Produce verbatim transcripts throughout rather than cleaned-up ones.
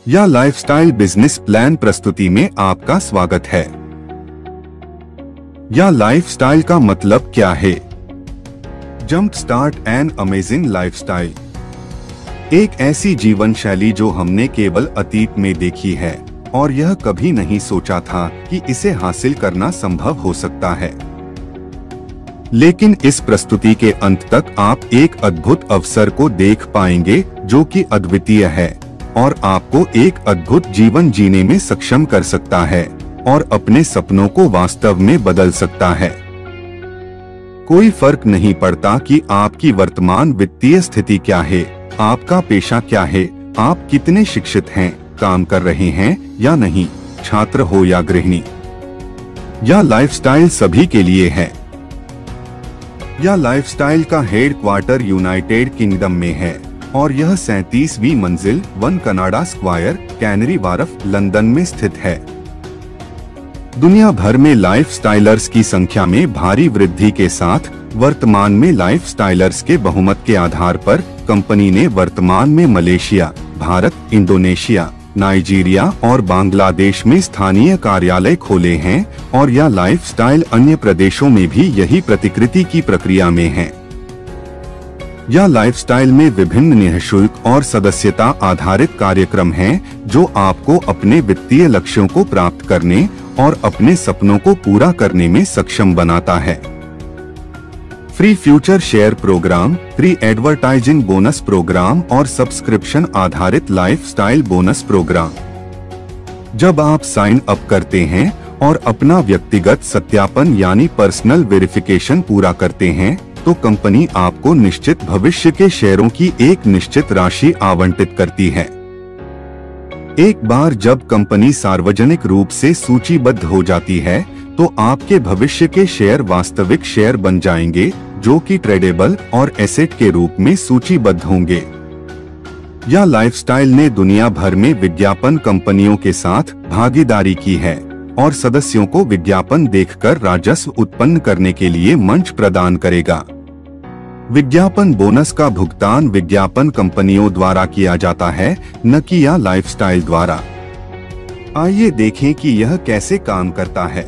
या lifestyle business plan प्रस्तुति में आपका स्वागत है। या लाइफस्टाइल का मतलब क्या है? Jump start an amazing lifestyle, एक ऐसी जीवन शैली जो हमने केवल अतीत में देखी है और यह कभी नहीं सोचा था कि इसे हासिल करना संभव हो सकता है। लेकिन इस प्रस्तुति के अंत तक आप एक अद्भुत अवसर को देख पाएंगे जो कि अद्वितीय है और आपको एक अद्भुत जीवन जीने में सक्षम कर सकता है और अपने सपनों को वास्तव में बदल सकता है। कोई फर्क नहीं पड़ता कि आपकी वर्तमान वित्तीय स्थिति क्या है, आपका पेशा क्या है, आप कितने शिक्षित हैं, काम कर रहे हैं या नहीं, छात्र हो या गृहिणी। यह लाइफस्टाइल सभी के लिए है। यह लाइफस्टाइल का हेडक्वार्टर यूनाइटेड किंगडम में है और यह सैंतीसवीं मंजिल one Canada square, Canary Wharf, London में स्थित है। दुनिया भर में लाइफ स्टाइलर्स की संख्या में भारी वृद्धि के साथ वर्तमान में लाइफ स्टाइलर्स के बहुमत के आधार पर कंपनी ने वर्तमान में मलेशिया, भारत, इंडोनेशिया, नाइजीरिया और बांग्लादेश में स्थानीय कार्यालय खोले हैं और यह लाइफस्टाइल अन्य प्रदेशों में भी यही प्रतिकृति की प्रक्रिया में है। यह लाइफस्टाइल में विभिन्न निःशुल्क और सदस्यता आधारित कार्यक्रम हैं जो आपको अपने वित्तीय लक्ष्यों को प्राप्त करने और अपने सपनों को पूरा करने में सक्षम बनाता है। Free future share program, free advertising bonus program और सब्सक्रिप्शन आधारित लाइफस्टाइल बोनस प्रोग्राम। जब आप साइन अप करते हैं और अपना व्यक्तिगत सत्यापन यानी पर्सनल वेरिफिकेशन पूरा करते हैं तो कंपनी आपको निश्चित भविष्य के शेयरों की एक निश्चित राशि आवंटित करती है। एक बार जब कंपनी सार्वजनिक रूप से सूचीबद्ध हो जाती है तो आपके भविष्य के शेयर वास्तविक शेयर बन जाएंगे जो कि ट्रेडेबल और एसेट के रूप में सूचीबद्ध होंगे। यह लाइफस्टाइल ने दुनिया भर में विज्ञापन कंपनियों के साथ भागीदारी की है और सदस्यों को विज्ञापन देखकर राजस्व उत्पन्न करने के लिए मंच प्रदान करेगा। विज्ञापन बोनस का भुगतान विज्ञापन कंपनियों द्वारा किया जाता है, न कि या लाइफस्टाइल द्वारा। आइए देखें कि यह कैसे काम करता है।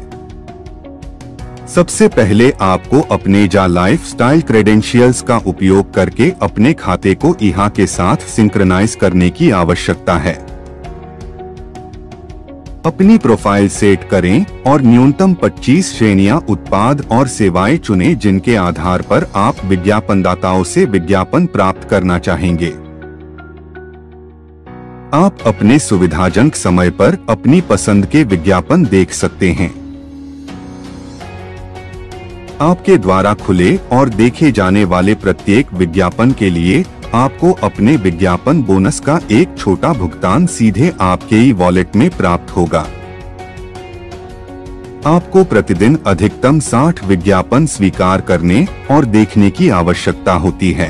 सबसे पहले आपको अपने जा लाइफस्टाइल क्रेडेंशियल्स का उपयोग करके अपने खाते को ईहा के साथ सिंक्रनाइज करने की आवश्यकता है। अपनी प्रोफाइल सेट करें और न्यूनतम पच्चीस श्रेणियां उत्पाद और सेवाएं चुनें जिनके आधार पर आप विज्ञापनदाताओं से विज्ञापन प्राप्त करना चाहेंगे। आप अपने सुविधाजनक समय पर अपनी पसंद के विज्ञापन देख सकते हैं। आपके द्वारा खुले और देखे जाने वाले प्रत्येक विज्ञापन के लिए आपको अपने विज्ञापन बोनस का एक छोटा भुगतान सीधे आपके ई वॉलेट में प्राप्त होगा। आपको प्रतिदिन अधिकतम साठ विज्ञापन स्वीकार करने और देखने की आवश्यकता होती है।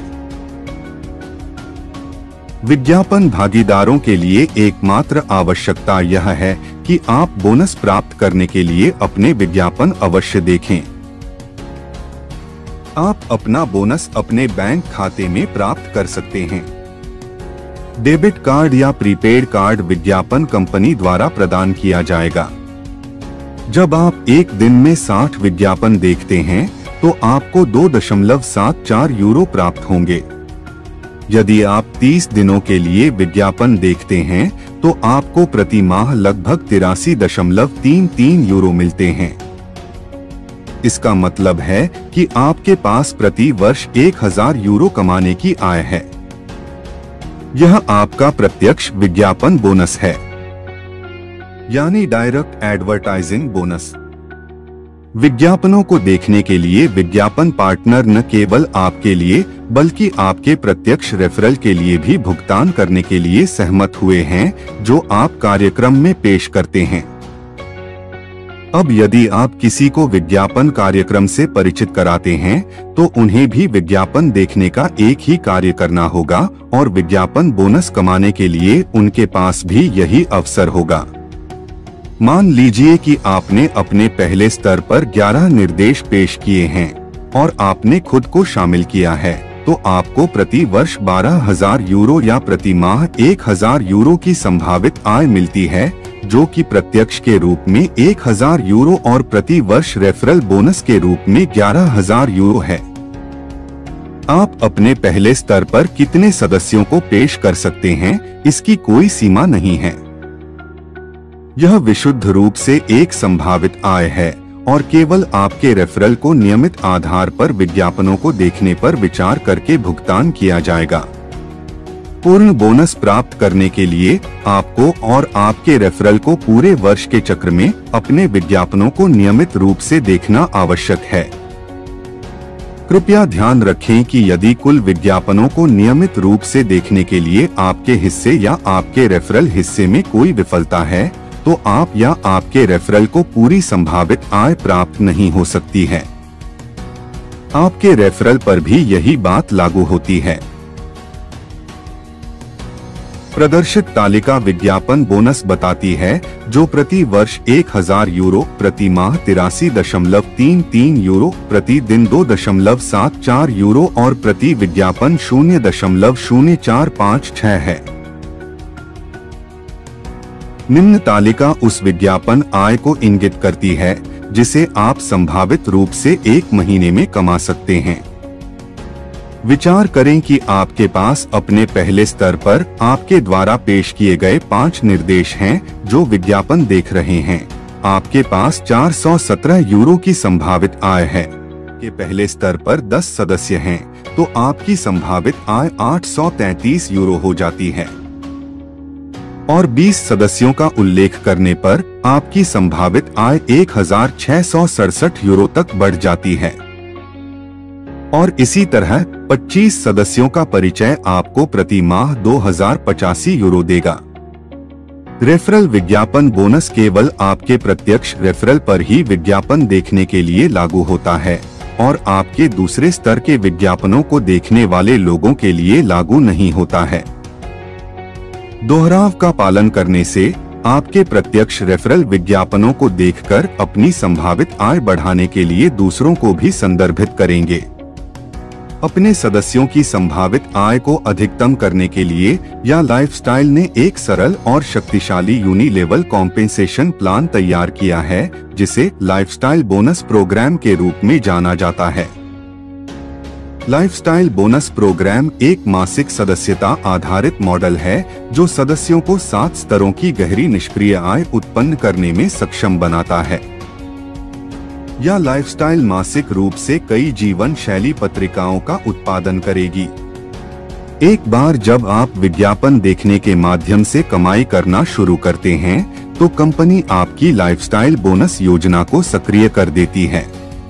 विज्ञापन भागीदारों के लिए एकमात्र आवश्यकता यह है कि आप बोनस प्राप्त करने के लिए अपने विज्ञापन अवश्य देखें। आप अपना बोनस अपने बैंक खाते में प्राप्त कर सकते हैं। डेबिट कार्ड या प्रीपेड कार्ड विज्ञापन कंपनी द्वारा प्रदान किया जाएगा। जब आप एक दिन में साठ विज्ञापन देखते हैं तो आपको दो दशमलव सात चार यूरो प्राप्त होंगे। यदि आप तीस दिनों के लिए विज्ञापन देखते हैं तो आपको प्रति माह लगभग तिरासी दशमलव तीन तीन यूरो मिलते हैं। इसका मतलब है कि आपके पास प्रति वर्ष एक हजार यूरो कमाने की आय है। यह आपका प्रत्यक्ष विज्ञापन बोनस है, यानी डायरेक्ट एडवर्टाइजिंग बोनस। विज्ञापनों को देखने के लिए विज्ञापन पार्टनर न केवल आपके लिए बल्कि आपके प्रत्यक्ष रेफरल के लिए भी भुगतान करने के लिए सहमत हुए हैं जो आप कार्यक्रम में पेश करते हैं। अब यदि आप किसी को विज्ञापन कार्यक्रम से परिचित कराते हैं तो उन्हें भी विज्ञापन देखने का एक ही कार्य करना होगा और विज्ञापन बोनस कमाने के लिए उनके पास भी यही अवसर होगा। मान लीजिए कि आपने अपने पहले स्तर पर ग्यारह निर्देश पेश किए हैं और आपने खुद को शामिल किया है तो आपको प्रति वर्ष बारह हजार यूरो या प्रति माह एक हजार यूरो की संभावित आय मिलती है, जो कि प्रत्यक्ष के रूप में एक हजार यूरो और प्रति वर्ष रेफरल बोनस के रूप में ग्यारह हजार यूरो है। आप अपने पहले स्तर पर कितने सदस्यों को पेश कर सकते हैं, इसकी कोई सीमा नहीं है। यह विशुद्ध रूप से एक संभावित आय है और केवल आपके रेफरल को नियमित आधार पर विज्ञापनों को देखने पर विचार करके भुगतान किया जाएगा। पूर्ण बोनस प्राप्त करने के लिए आपको और आपके रेफरल को पूरे वर्ष के चक्र में अपने विज्ञापनों को नियमित रूप से देखना आवश्यक है। कृपया ध्यान रखें कि यदि कुल विज्ञापनों को नियमित रूप से देखने के लिए आपके हिस्से या आपके रेफरल हिस्से में कोई विफलता है, तो आप या आपके रेफरल को पूरी संभावित आय प्राप्त नहीं हो सकती है। आपके रेफरल पर भी यही बात लागू होती है। प्रदर्शित तालिका विज्ञापन बोनस बताती है, जो प्रति वर्ष एक हजार यूरो, प्रति माह तिरासी दशमलव तीन तीन यूरो, प्रति दिन दो दशमलव सात चार यूरो और प्रति विज्ञापन शून्य दशमलव शून्य चार पाँच छह है। निम्न तालिका उस विज्ञापन आय को इंगित करती है जिसे आप संभावित रूप से एक महीने में कमा सकते हैं। विचार करें कि आपके पास अपने पहले स्तर पर आपके द्वारा पेश किए गए पांच निर्देश हैं जो विज्ञापन देख रहे हैं। आपके पास चार सौ सत्रह यूरो की संभावित आय है। के पहले स्तर पर दस सदस्य हैं, तो आपकी संभावित आय आठ सौ तैंतीस यूरो हो जाती है और बीस सदस्यों का उल्लेख करने पर आपकी संभावित आय एक हजार छह सौ सड़सठ यूरो तक बढ़ जाती है और इसी तरह पच्चीस सदस्यों का परिचय आपको प्रति माह दो हजार पचासी यूरो देगा। रेफरल विज्ञापन बोनस केवल आपके प्रत्यक्ष रेफरल पर ही विज्ञापन देखने के लिए लागू होता है और आपके दूसरे स्तर के विज्ञापनों को देखने वाले लोगों के लिए लागू नहीं होता है। दोहराव का पालन करने से आपके प्रत्यक्ष रेफरल विज्ञापनों को देखकर अपनी संभावित आय बढ़ाने के लिए दूसरों को भी संदर्भित करेंगे। अपने सदस्यों की संभावित आय को अधिकतम करने के लिए या लाइफस्टाइल ने एक सरल और शक्तिशाली यूनी लेवल कॉम्पेंसेशन प्लान तैयार किया है, जिसे लाइफस्टाइल बोनस प्रोग्राम के रूप में जाना जाता है। लाइफस्टाइल बोनस प्रोग्राम एक मासिक सदस्यता आधारित मॉडल है जो सदस्यों को सात स्तरों की गहरी निष्क्रिय आय उत्पन्न करने में सक्षम बनाता है। यह लाइफस्टाइल मासिक रूप से कई जीवन शैली पत्रिकाओं का उत्पादन करेगी। एक बार जब आप विज्ञापन देखने के माध्यम से कमाई करना शुरू करते हैं, तो कंपनी आपकी लाइफस्टाइल बोनस योजना को सक्रिय कर देती है।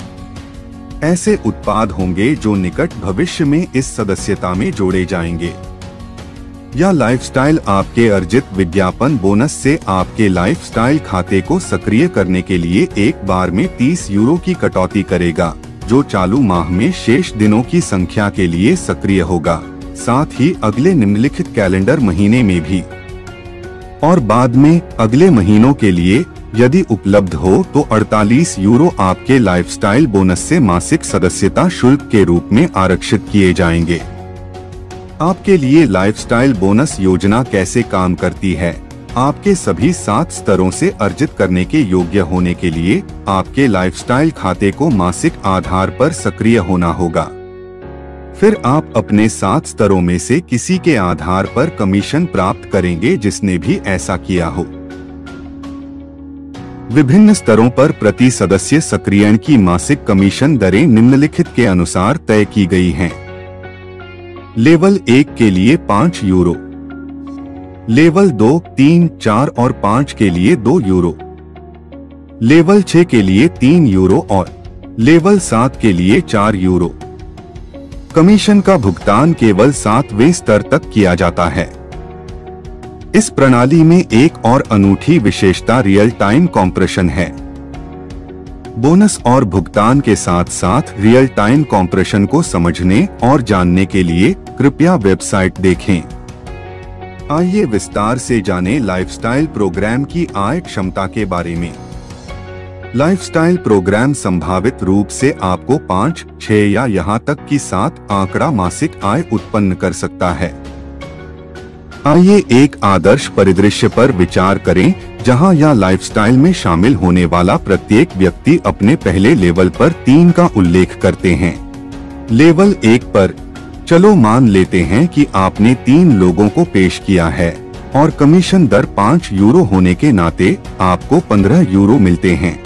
ऐसे उत्पाद होंगे जो निकट भविष्य में इस सदस्यता में जोड़े जाएंगे। यह लाइफस्टाइल आपके अर्जित विज्ञापन बोनस से आपके लाइफस्टाइल खाते को सक्रिय करने के लिए एक बार में तीस यूरो की कटौती करेगा, जो चालू माह में शेष दिनों की संख्या के लिए सक्रिय होगा, साथ ही अगले निम्नलिखित कैलेंडर महीने में भी और बाद में अगले महीनों के लिए यदि उपलब्ध हो तो अड़तालीस यूरो आपके लाइफस्टाइल बोनस से मासिक सदस्यता शुल्क के रूप में आरक्षित किए जाएंगे। आपके लिए लाइफस्टाइल बोनस योजना कैसे काम करती है? आपके सभी सात स्तरों से अर्जित करने के योग्य होने के लिए आपके लाइफस्टाइल खाते को मासिक आधार पर सक्रिय होना होगा। फिर आप अपने सात स्तरों में से किसी के आधार पर कमीशन प्राप्त करेंगे जिसने भी ऐसा किया हो। विभिन्न स्तरों पर प्रति सदस्य सक्रियण की मासिक कमीशन दरें निम्नलिखित के अनुसार तय की गई हैं। लेवल एक के लिए पाँच यूरो, लेवल दो, तीन, चार और पाँच के लिए दो यूरो, लेवल छह के लिए तीन यूरो और लेवल सात के लिए चार यूरो। कमीशन का भुगतान केवल सातवें स्तर तक किया जाता है। इस प्रणाली में एक और अनूठी विशेषता रियल टाइम कॉम्प्रेशन है। बोनस और भुगतान के साथ साथ रियल टाइम कॉम्प्रेशन को समझने और जानने के लिए कृपया वेबसाइट देखें। आइए विस्तार से जानें लाइफस्टाइल प्रोग्राम की आय क्षमता के बारे में। लाइफस्टाइल प्रोग्राम संभावित रूप से आपको पाँच, छह या यहाँ तक कि सात आंकड़ा मासिक आय उत्पन्न कर सकता है। आइए एक आदर्श परिदृश्य पर विचार करें जहां यह लाइफस्टाइल में शामिल होने वाला प्रत्येक व्यक्ति अपने पहले लेवल पर तीन का उल्लेख करते हैं। लेवल एक पर चलो मान लेते हैं कि आपने तीन लोगों को पेश किया है और कमीशन दर पाँच यूरो होने के नाते आपको पंद्रह यूरो मिलते हैं।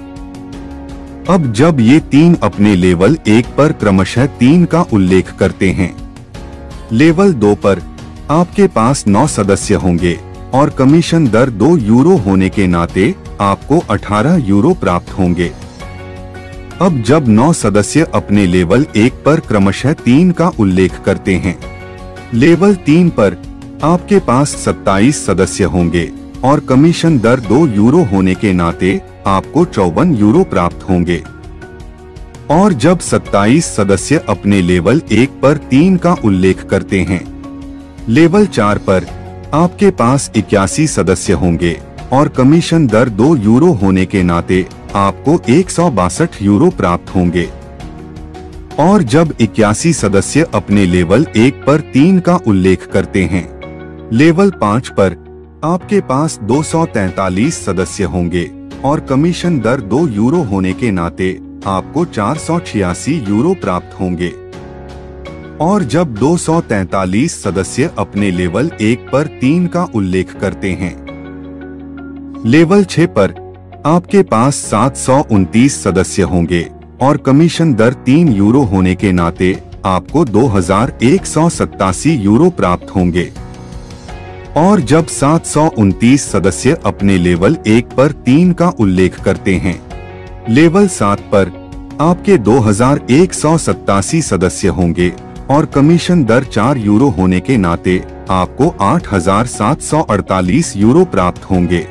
अब जब ये तीन अपने लेवल एक पर क्रमशः तीन का उल्लेख करते हैं, लेवल दो पर आपके पास नौ सदस्य होंगे और कमीशन दर दो यूरो होने के नाते आपको अठारह यूरो प्राप्त होंगे। अब जब नौ सदस्य अपने लेवल एक पर क्रमशः तीन का उल्लेख करते हैं, लेवल तीन पर आपके पास सत्ताईस सदस्य होंगे और कमीशन दर दो यूरो होने के नाते आपको चौवन यूरो प्राप्त होंगे। और जब सत्ताईस सदस्य अपने लेवल एक पर तीन का उल्लेख करते हैं, लेवल चार पर आपके पास इक्यासी सदस्य होंगे और कमीशन दर दो यूरो होने के नाते आपको एक सौ बासठ यूरो प्राप्त होंगे। और जब इक्यासी सदस्य अपने लेवल एक पर तीन का उल्लेख करते हैं, लेवल पाँच पर आपके पास दो सौ तैंतालीस सदस्य होंगे और कमीशन दर दो यूरो होने के नाते आपको चार सौ छियासी यूरो प्राप्त होंगे। और जब दो सौ तैंतालीस सदस्य अपने लेवल एक पर तीन का उल्लेख करते हैं, लेवल छह पर आपके पास सात सौ उनतीस सदस्य होंगे और कमीशन दर तीन यूरो होने के नाते आपको दो हजार एक सौ सत्तासी यूरो प्राप्त होंगे। और जब सात सौ उनतीस सदस्य अपने लेवल एक पर तीन का उल्लेख करते हैं, लेवल सात पर आपके दो हजार एक सौ सत्तासी सदस्य होंगे और कमीशन दर चार यूरो होने के नाते आपको आठ हजार सात सौ अड़तालीस यूरो प्राप्त होंगे।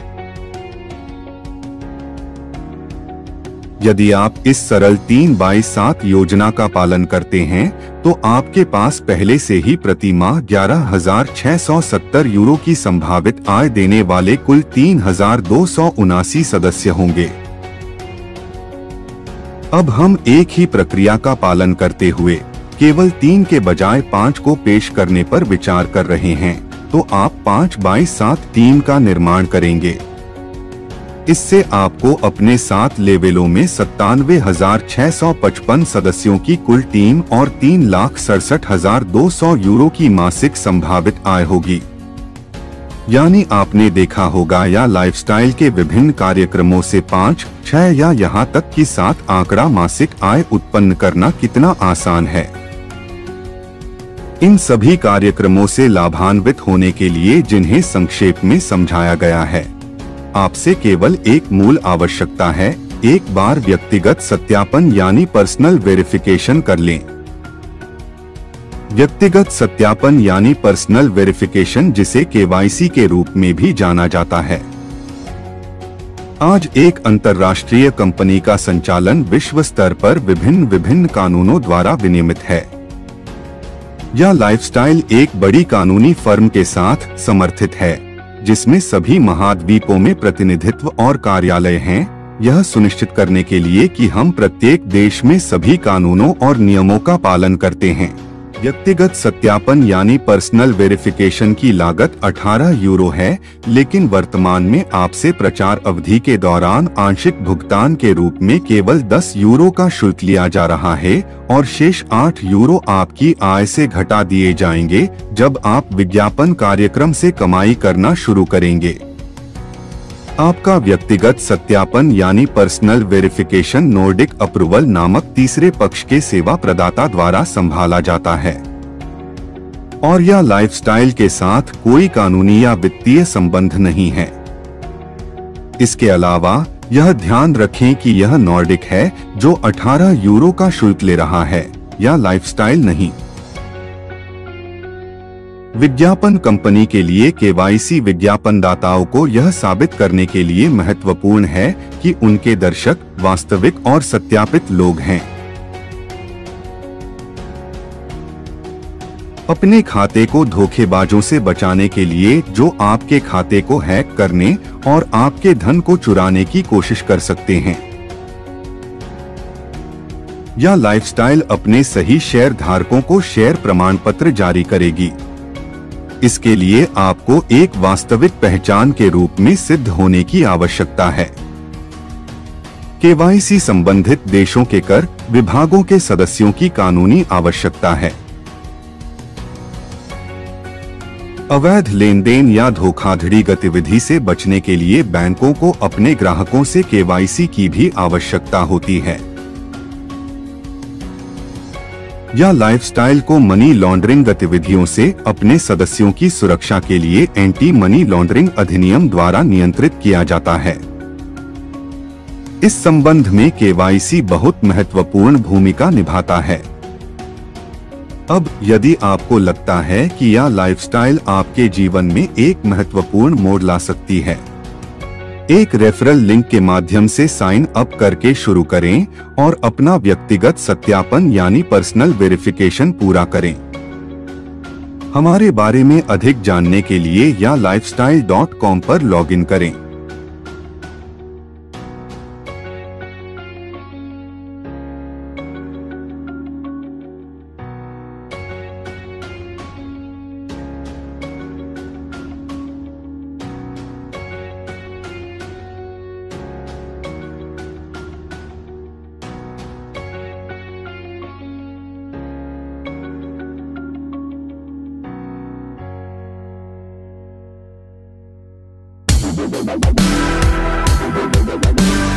यदि आप इस सरल तीन बाई सात योजना का पालन करते हैं तो आपके पास पहले से ही प्रति माह ग्यारह हजार छह सौ सत्तर यूरो की संभावित आय देने वाले कुल तीन हजार दो सौ उनासी सदस्य होंगे। अब हम एक ही प्रक्रिया का पालन करते हुए केवल तीन के बजाय पाँच को पेश करने पर विचार कर रहे हैं, तो आप पाँच बाई सात टीम का निर्माण करेंगे। इससे आपको अपने सात लेवलों में सत्तानवे हजार छह सौ पचपन सदस्यों की कुल टीम और तीन लाख सड़सठ हजार दो सौ यूरो की मासिक संभावित आय होगी। यानी आपने देखा होगा या लाइफस्टाइल के विभिन्न कार्यक्रमों से पाँच, छह या यहाँ तक कि सात आंकड़ा मासिक आय उत्पन्न करना कितना आसान है। इन सभी कार्यक्रमों से लाभान्वित होने के लिए जिन्हें संक्षेप में समझाया गया है, आपसे केवल एक मूल आवश्यकता है, एक बार व्यक्तिगत सत्यापन यानी पर्सनल वेरिफिकेशन कर लें। व्यक्तिगत सत्यापन यानी पर्सनल वेरिफिकेशन, जिसे केवाईसी के रूप में भी जाना जाता है, आज एक अंतर्राष्ट्रीय कंपनी का संचालन विश्व स्तर पर विभिन्न विभिन्न कानूनों द्वारा विनियमित है। यह लाइफस्टाइल एक बड़ी कानूनी फर्म के साथ समर्थित है जिसमें सभी महाद्वीपों में प्रतिनिधित्व और कार्यालय हैं, यह सुनिश्चित करने के लिए कि हम प्रत्येक देश में सभी कानूनों और नियमों का पालन करते हैं। व्यक्तिगत सत्यापन यानी पर्सनल वेरिफिकेशन की लागत अठारह यूरो है, लेकिन वर्तमान में आपसे प्रचार अवधि के दौरान आंशिक भुगतान के रूप में केवल दस यूरो का शुल्क लिया जा रहा है और शेष आठ यूरो आपकी आय से घटा दिए जाएंगे जब आप विज्ञापन कार्यक्रम से कमाई करना शुरू करेंगे। आपका व्यक्तिगत सत्यापन यानी पर्सनल वेरिफिकेशन नॉर्डिक अप्रूवल नामक तीसरे पक्ष के सेवा प्रदाता द्वारा संभाला जाता है और यह लाइफस्टाइल के साथ कोई कानूनी या वित्तीय संबंध नहीं है। इसके अलावा यह ध्यान रखें कि यह नॉर्डिक है जो अठारह यूरो का शुल्क ले रहा है, या लाइफस्टाइल नहीं। विज्ञापन कंपनी के लिए केवाईसी विज्ञापनदाताओं को यह साबित करने के लिए महत्वपूर्ण है कि उनके दर्शक वास्तविक और सत्यापित लोग हैं। अपने खाते को धोखेबाजों से बचाने के लिए जो आपके खाते को हैक करने और आपके धन को चुराने की कोशिश कर सकते हैं। यह लाइफस्टाइल अपने सही शेयर धारकों को शेयर प्रमाण पत्र जारी करेगी। इसके लिए आपको एक वास्तविक पहचान के रूप में सिद्ध होने की आवश्यकता है। केवाईसी संबंधित देशों के कर विभागों के सदस्यों की कानूनी आवश्यकता है। अवैध लेन देन या धोखाधड़ी गतिविधि से बचने के लिए बैंकों को अपने ग्राहकों से केवाईसी की भी आवश्यकता होती है। यह लाइफस्टाइल को मनी लॉन्ड्रिंग गतिविधियों से अपने सदस्यों की सुरक्षा के लिए एंटी मनी लॉन्ड्रिंग अधिनियम द्वारा नियंत्रित किया जाता है। इस संबंध में केवाईसी बहुत महत्वपूर्ण भूमिका निभाता है। अब यदि आपको लगता है कि यह लाइफस्टाइल आपके जीवन में एक महत्वपूर्ण मोड़ ला सकती है, एक रेफरल लिंक के माध्यम से साइन अप करके शुरू करें और अपना व्यक्तिगत सत्यापन यानी पर्सनल वेरिफिकेशन पूरा करें। हमारे बारे में अधिक जानने के लिए या लाइफस्टाइल डॉट कॉम पर लॉगिन करें। Bye.